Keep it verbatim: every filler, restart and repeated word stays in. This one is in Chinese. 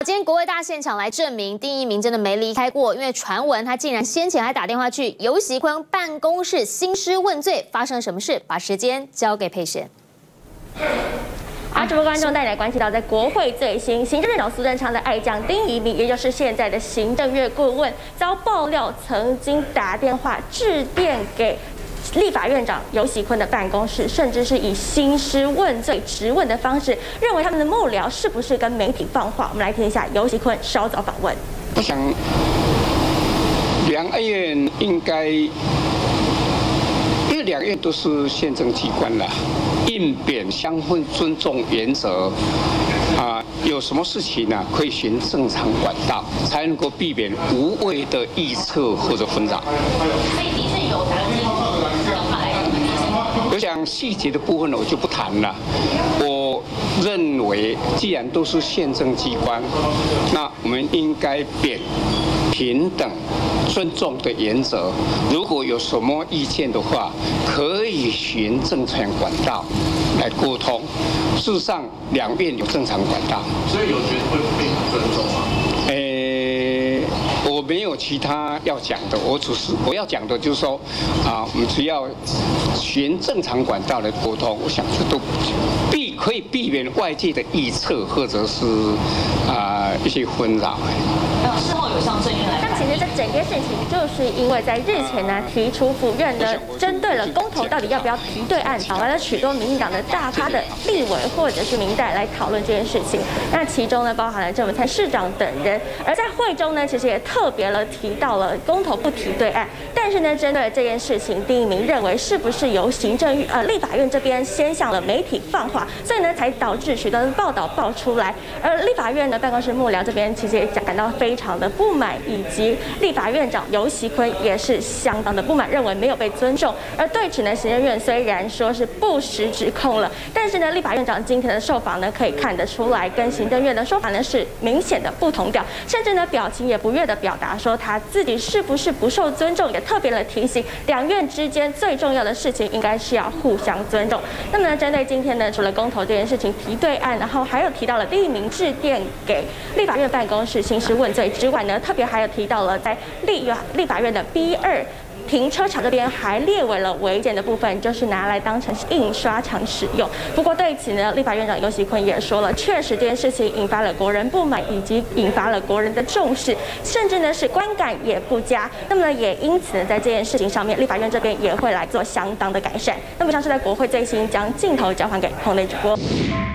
今天国会大现场来证明丁一鸣真的没离开过，因为传闻他竟然先前还打电话去游锡堃办公室兴师问罪，发生了什么事？把时间交给佩璇。 好，直播观众带你来关心到，在国会最新，行政院长苏贞昌的爱将丁一鸣，也就是现在的行政院顾问，遭爆料曾经打电话致电给立法院长游锡堃的办公室，甚至是以兴师问罪、质问的方式，认为他们的幕僚是不是跟媒体放话？我们来听一下游锡堃稍早访问。 我想，两院应该。 因为两院都是宪政机关了，应扁相互尊重原则啊、呃，有什么事情呢，可以循正常管道，才能够避免无谓的臆测或者纷扰。 所以的确有打进电话来跟你们联系。 我想细节的部分呢，我就不谈了。我认为，既然都是宪政机关，那我们应该扁。 平等、尊重的原则，如果有什么意见的话，可以循正常管道来沟通。事实上，两院有正常管道， 所以有觉得会被尊重吗？ 诶，我没有其他要讲的，我只是我要讲的就是说，啊，我们只要循正常管道来沟通，我想这都避可以避免外界的臆测或者是啊、呃、一些纷扰。 事后有向正院来。 那其实这整件事情，就是因为在日前呢，提出府院呢，针对了公投到底要不要提对案，找来了许多民进党的大咖的立委或者是民代来讨论这件事情。那其中呢，包含了郑文灿市长等人。而在会中呢，其实也特别了提到了公投不提对案。但是呢，针对这件事情，丁一鸣认为是不是由行政院呃立法院这边先向了媒体放话，所以呢，才导致许多的报道爆出来。而立法院的办公室幕僚这边其实也感到非常。 的不满，以及立法院长游锡堃也是相当的不满，认为没有被尊重。而对此呢，行政院虽然说是不实指控了，但是呢，立法院长今天的受访呢，可以看得出来，跟行政院的说法呢是明显的不同调，甚至呢，表情也不悦的表达说他自己是不是不受尊重，也特别的提醒两院之间最重要的事情应该是要互相尊重。那么呢，针对今天呢，除了公投这件事情提对案，然后还有提到了丁一鸣致电给立法院办公室兴师问罪。 之外呢，特别还有提到了在立立法院的 B 二停车场这边还列为了违建的部分，就是拿来当成印刷厂使用。不过对此呢，立法院长游锡堃也说了，确实这件事情引发了国人不满，以及引发了国人的重视，甚至呢是观感也不佳。那么呢，也因此呢，在这件事情上面，立法院这边也会来做相当的改善。那么像是在国会最新将镜头交还给棚内主播。